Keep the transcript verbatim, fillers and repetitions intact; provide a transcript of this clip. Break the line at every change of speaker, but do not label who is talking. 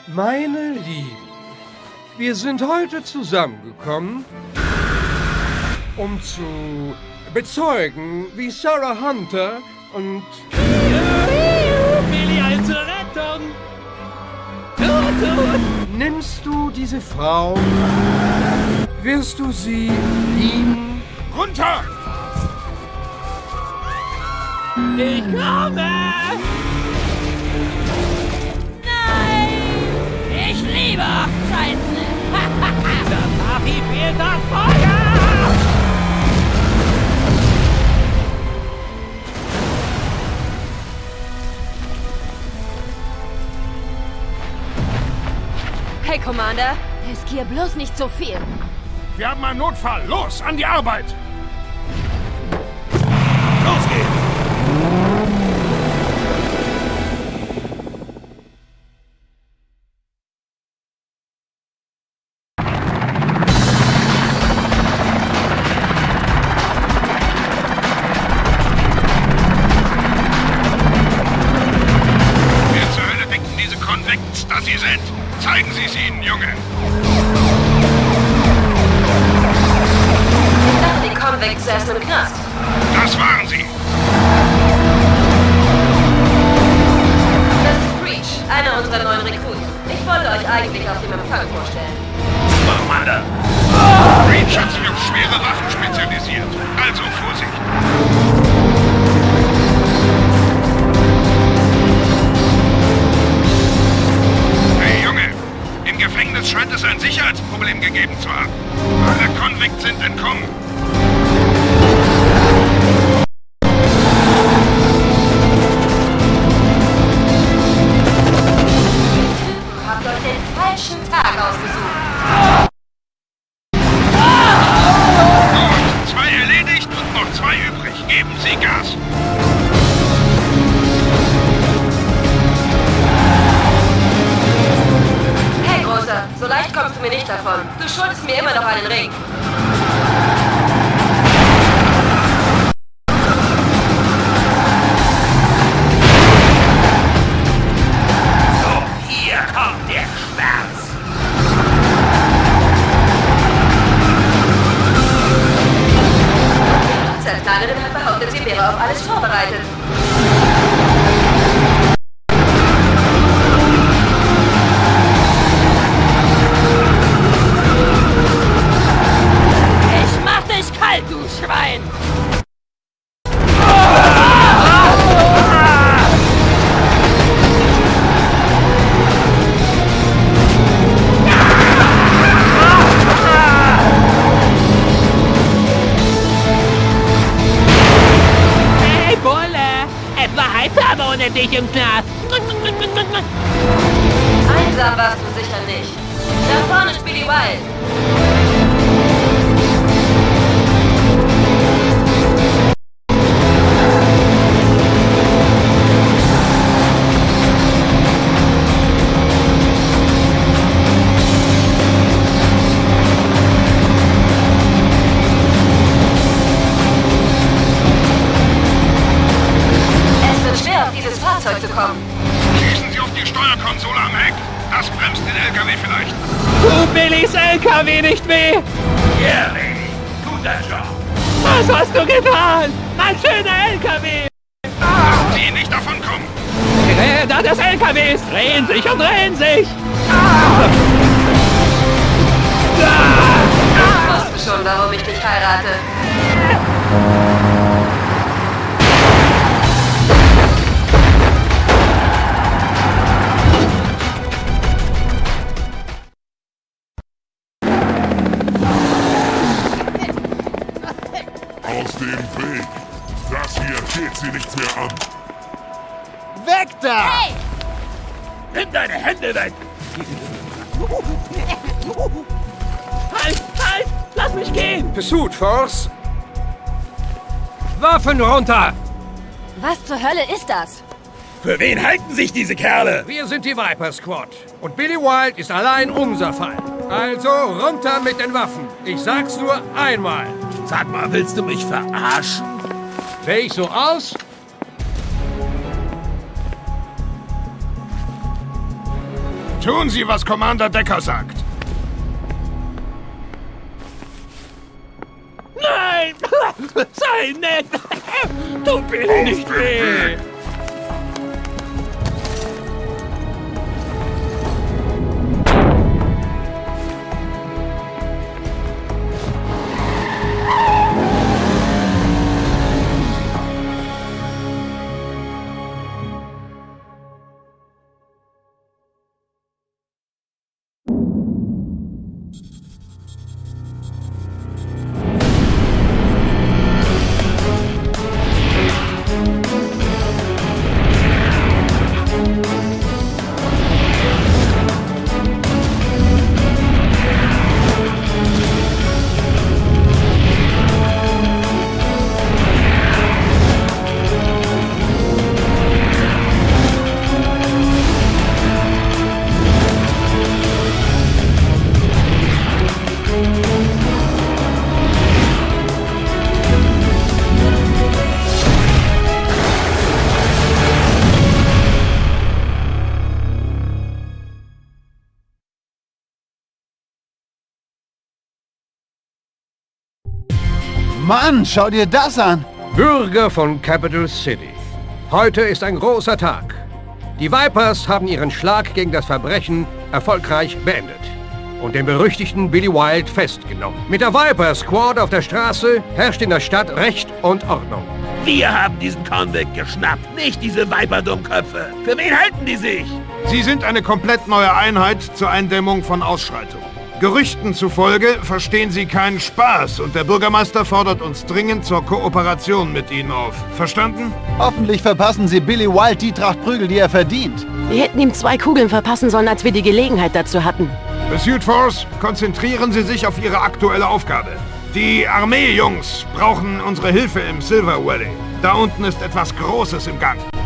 Meine Lieben, wir sind heute zusammengekommen, um zu bezeugen, wie Sarah Hunter und...
Billy zur Rettung! Tut, tut!
Nimmst du diese Frau? Wirst du sie lieben?
Runter!
Ich komme!
Ich liebe Hochzeiten!
Der Party fehlt das Feuer!
Hey, Commander, riskier bloß nicht so viel.
Wir haben einen Notfall. Los, an die Arbeit! Los geht's!
Da Sie sind. Zeigen Sie es ihnen, Junge.
Ich dachte, die Convicts erst im Knast.
Das waren sie.
Das ist Breach, einer unserer neuen Rekruten. Ich wollte euch eigentlich auf dem Empfang vorstellen.
Commander. Breach hat sich auf schwere Waffen spezialisiert. Also Vorsicht. Im Gefängnis scheint es ein Sicherheitsproblem gegeben zu haben. Alle Convicts sind entkommen.
Ihr habt euch den falschen Tag ausgesucht.
Gut, zwei erledigt und noch zwei übrig. Geben Sie Gas.
So leicht kommst du mir nicht davon. Du schuldest mir immer noch einen Ring.
So, hier kommt der Schmerz.
Die Zerteilerin hat behauptet, sie wäre auf alles vorbereitet.
Du Schwein!
Hey, Bulle! Etwa heiter ohne dich im Knast!
Einsam warst du sicher nicht. Da vorne ist Billy Wilde. Zu kommen.
Schießen Sie auf die Steuerkonsole am Heck. Das bremst den L K W vielleicht.
Tu Billys L K W nicht weh!
Yeah, Lady. Guter Job.
Was hast du getan? Mein schöner L K W!
Lassen Sie ihn nicht davon kommen.
Die Räder des L K Ws drehen sich und drehen sich! Ah!
Ich wusste schon, warum ich dich heirate.
Aus dem Weg! Das hier geht sie nichts mehr an!
Weg da!
Hey!
Nimm deine Hände weg! Halt! Halt! Lass mich gehen!
Pursuit Force! Waffen runter!
Was zur Hölle ist das?
Für wen halten sich diese Kerle?
Wir sind die Viper Squad. Und Billy Wilde ist allein unser Fall. Also runter mit den Waffen. Ich sag's nur einmal.
Sag mal, willst du mich verarschen?
Sehe ich so aus?
Tun Sie, was Commander Decker sagt.
Nein! Sei nett! Du Billy nicht weh!
Mann, schau dir das an!
Bürger von Capital City. Heute ist ein großer Tag. Die Vipers haben ihren Schlag gegen das Verbrechen erfolgreich beendet und den berüchtigten Billy Wilde festgenommen. Mit der Viper Squad auf der Straße herrscht in der Stadt Recht und Ordnung.
Wir haben diesen Convict geschnappt, nicht diese Viper-Dummköpfe. Für wen halten die sich?
Sie sind eine komplett neue Einheit zur Eindämmung von Ausschreitungen. Gerüchten zufolge verstehen Sie keinen Spaß und der Bürgermeister fordert uns dringend zur Kooperation mit Ihnen auf. Verstanden?
Hoffentlich verpassen Sie Billy Wilde die Tracht Prügel, die er verdient.
Wir hätten ihm zwei Kugeln verpassen sollen, als wir die Gelegenheit dazu hatten.
Pursuit Force, konzentrieren Sie sich auf Ihre aktuelle Aufgabe. Die Armee-Jungs brauchen unsere Hilfe im Silver Valley. Da unten ist etwas Großes im Gang.